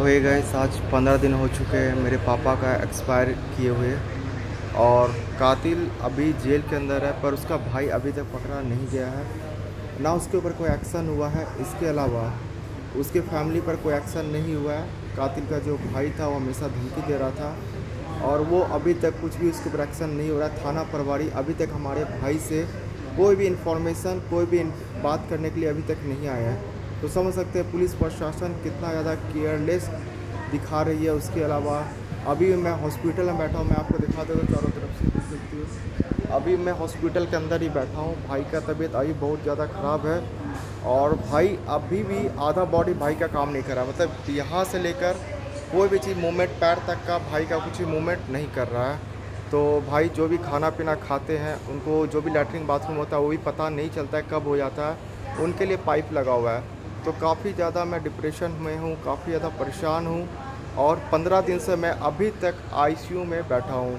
तो ये गए आज 15 दिन हो चुके हैं मेरे पापा का एक्सपायर किए हुए। और कातिल अभी जेल के अंदर है, पर उसका भाई अभी तक पकड़ा नहीं गया है, ना उसके ऊपर कोई एक्शन हुआ है। इसके अलावा उसके फैमिली पर कोई एक्शन नहीं हुआ है। कातिल का जो भाई था वो हमेशा धमकी दे रहा था और वो अभी तक कुछ भी उसके ऊपर एक्शन नहीं हो रहा है। थाना प्रभारी अभी तक हमारे भाई से कोई भी इंफॉर्मेशन, कोई भी बात करने के लिए अभी तक नहीं आया है। तो समझ सकते हैं पुलिस प्रशासन कितना ज़्यादा केयरलेस दिखा रही है। उसके अलावा अभी मैं हॉस्पिटल में बैठा हूँ, मैं आपको दिखा दूँगा, चारों तरफ से देख सकती हूँ। अभी मैं हॉस्पिटल के अंदर ही बैठा हूँ। भाई का तबीयत अभी बहुत ज़्यादा ख़राब है और भाई अभी भी आधा बॉडी भाई का काम नहीं कर रहा, मतलब यहाँ से लेकर कोई भी चीज़ मूवमेंट, पैर तक का भाई का कुछ भी मूवमेंट नहीं कर रहा है। तो भाई जो भी खाना पीना खाते हैं, उनको जो भी लैट्रिन बाथरूम होता है वो भी पता नहीं चलता है कब हो जाता है, उनके लिए पाइप लगा हुआ है। तो काफ़ी ज़्यादा मैं डिप्रेशन में हूँ, काफ़ी ज़्यादा परेशान हूँ और 15 दिन से मैं अभी तक आईसीयू में बैठा हूँ।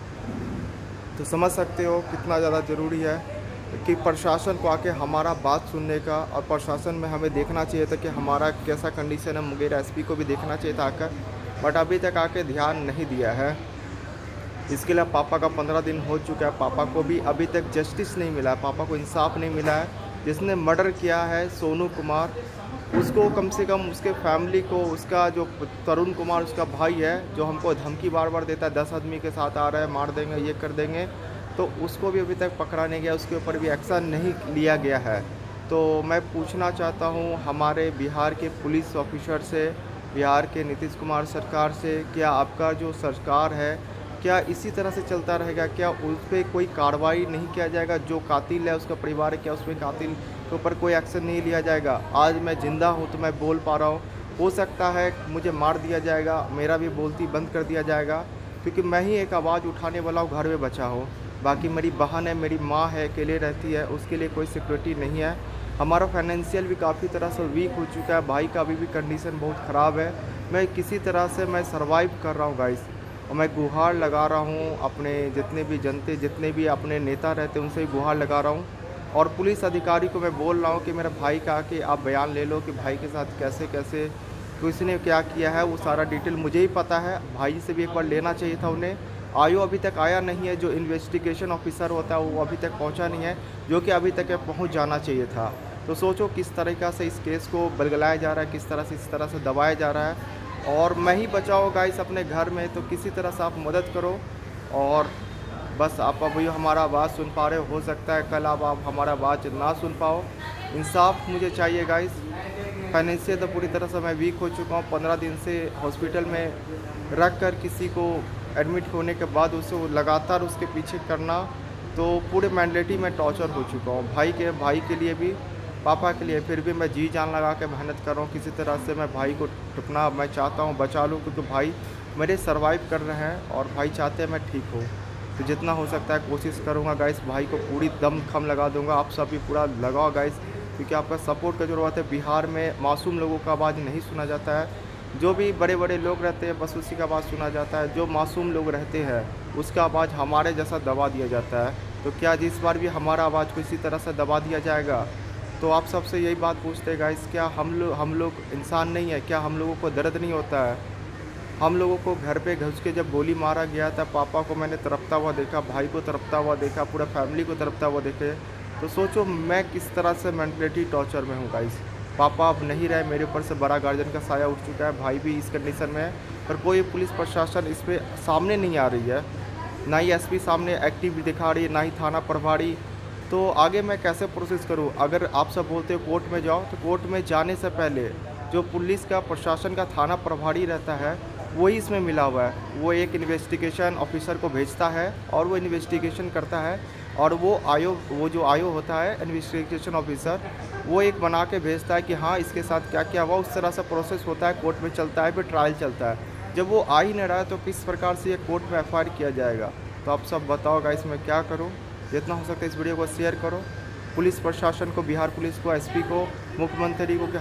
तो समझ सकते हो कितना ज़्यादा ज़रूरी है कि प्रशासन को आके हमारा बात सुनने का, और प्रशासन में हमें देखना चाहिए था कि हमारा कैसा कंडीशन है। मुंगेर एसपी को भी देखना चाहिए था आकर, बट अभी तक आके ध्यान नहीं दिया है। इसके लिए पापा का 15 दिन हो चुका है, पापा को भी अभी तक जस्टिस नहीं मिला है, पापा को इंसाफ नहीं मिला है। जिसने मर्डर किया है सोनू कुमार, उसको कम से कम उसके फैमिली को, उसका जो तरुण कुमार उसका भाई है जो हमको धमकी बार बार देता है 10 आदमी के साथ आ रहा है, मार देंगे, ये कर देंगे, तो उसको भी अभी तक पकड़ा नहीं गया, उसके ऊपर भी एक्शन नहीं लिया गया है। तो मैं पूछना चाहता हूँ हमारे बिहार के पुलिस ऑफिसर से, बिहार के नीतीश कुमार सरकार से, क्या आपका जो सरकार है क्या इसी तरह से चलता रहेगा? क्या उस पर कोई कार्रवाई नहीं किया जाएगा? जो कातिल है उसका परिवार है, क्या उस पर कातिल के ऊपर कोई एक्शन नहीं लिया जाएगा? आज मैं ज़िंदा हूँ तो मैं बोल पा रहा हूँ, हो सकता है मुझे मार दिया जाएगा, मेरा भी बोलती बंद कर दिया जाएगा, क्योंकि मैं ही एक आवाज़ उठाने वाला हूँ, घर में बचा हूँ। बाकी मेरी बहन है, मेरी माँ है, अकेले रहती है, उसके लिए कोई सिक्योरिटी नहीं है। हमारा फाइनेंशियल भी काफ़ी तरह से वीक हो चुका है, भाई का अभी भी कंडीशन बहुत ख़राब है। मैं किसी तरह से मैं सर्वाइव कर रहा हूँ गाइस, और मैं गुहार लगा रहा हूँ अपने जितने भी जनते, जितने भी अपने नेता रहते हैं उनसे भी गुहार लगा रहा हूँ। और पुलिस अधिकारी को मैं बोल रहा हूँ कि मेरा भाई का आके आप बयान ले लो कि भाई के साथ कैसे कैसे किसने क्या किया है, वो सारा डिटेल मुझे ही पता है। भाई से भी एक बार लेना चाहिए था उन्हें। आयो अभी तक आया नहीं है, जो इन्वेस्टिगेशन ऑफिसर होता है वो अभी तक पहुंचा नहीं है, जो कि अभी तक पहुंच जाना चाहिए था। तो सोचो किस तरीक़ा से इस केस को बलगलाया जा रहा है, किस तरह से इस तरह से दबाया जा रहा है। और मैं ही बचाओ गाइस अपने घर में, तो किसी तरह से आप मदद करो। और बस आप अभी हमारा आवाज़ सुन पा रहे हो सकता है कल आप हमारा आवाज़ ना सुन पाओ। इंसाफ मुझे चाहिए गाइस। फाइनेंशियल तो पूरी तरह से मैं वीक हो चुका हूँ। 15 दिन से हॉस्पिटल में रख कर किसी को एडमिट होने के बाद उसे लगातार उसके पीछे करना, तो पूरे मेंटलिटी में टॉर्चर हो चुका हूँ। भाई के लिए भी, पापा के लिए, फिर भी मैं जी जान लगा के मेहनत कर रहा हूँ। किसी तरह से मैं भाई को टुकना मैं चाहता हूँ, बचा लूँ, क्योंकि भाई मेरे सर्वाइव कर रहे हैं और भाई चाहते हैं मैं ठीक हूँ। तो जितना हो सकता है कोशिश करूँगा गाइस, भाई को पूरी दम खम लगा दूँगा। आप सब भी पूरा लगाओ गाइस, क्योंकि आपका सपोर्ट का ज़रूरत है। बिहार में मासूम लोगों का आवाज़ नहीं सुना जाता है, जो भी बड़े बड़े लोग रहते हैं बस उसी का आवाज़ सुना जाता है। जो मासूम लोग रहते हैं उसका आवाज़ हमारे जैसा दबा दिया जाता है। तो क्या इस बार भी हमारा आवाज़ को इसी तरह से दबा दिया जाएगा? तो आप सबसे यही बात पूछते हैं गाइस, क्या हम लोग इंसान नहीं है? क्या हम लोगों को दर्द नहीं होता है? हम लोगों को घर पे घुस के जब गोली मारा गया था, पापा को मैंने तड़पता हुआ देखा, भाई को तड़पता हुआ देखा, पूरा फैमिली को तड़पता हुआ देखे। तो सोचो मैं किस तरह से मेंटलिटी टॉर्चर में हूँ गाइस। पापा अब नहीं रहे, मेरे ऊपर से बड़ा गार्जियन का साया उठ चुका है, भाई भी इस कंडीशन में है, पर कोई पुलिस प्रशासन इस पर सामने नहीं आ रही है। ना ही एसपी सामने एक्टिव दिखा रही है, ना ही थाना प्रभारी। तो आगे मैं कैसे प्रोसेस करूं? अगर आप सब बोलते हो कोर्ट में जाओ, तो कोर्ट में जाने से पहले जो पुलिस का, प्रशासन का थाना प्रभारी रहता है वही इसमें मिला हुआ है। वो एक इन्वेस्टिगेशन ऑफिसर को भेजता है और वो इन्वेस्टिगेशन करता है, और वो जो आयो होता है इन्वेस्टिगेशन ऑफिसर, वो एक बना के भेजता है कि हाँ इसके साथ क्या क्या हुआ। उस तरह से प्रोसेस होता है, कोर्ट में चलता है, फिर ट्रायल चलता है। जब वो आ ही नहीं रहा है तो किस प्रकार से ये कोर्ट में एफआईआर किया जाएगा? तो आप सब बताओ गाइस मैं क्या करूँ? जितना हो सकता है इस वीडियो को शेयर करो, पुलिस प्रशासन को, बिहार पुलिस को, एसपी को, मुख्यमंत्री को, कि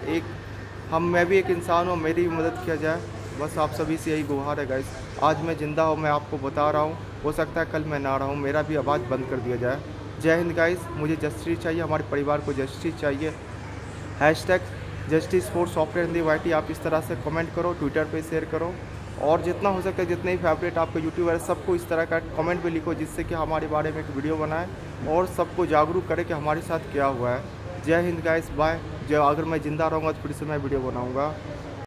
मैं भी एक इंसान हूँ, मेरी भी मदद किया जाए। बस आप सभी से यही गुहार है गाइस। आज मैं ज़िंदा हूँ, मैं आपको बता रहा हूँ, हो सकता है कल मैं ना रहा हूँ, मेरा भी आवाज़ बंद कर दिया जाए। जय हिंद गाइस। मुझे जस्टिस चाहिए, हमारे परिवार को जस्टिस चाहिए। Justice for software Hindi YT आप इस तरह से कमेंट करो, ट्विटर पे शेयर करो, और जितना हो सकता है जितने भी फेवरेट आपके यूट्यूबर है सबको इस तरह का कमेंट भी लिखो, जिससे कि हमारे बारे में एक वीडियो बनाए और सबको जागरूक करे कि हमारे साथ क्या हुआ है। जय हिंद गाइस, बाय। जो अगर मैं ज़िंदा रहूँगा तो फिर से मैं वीडियो बनाऊँगा।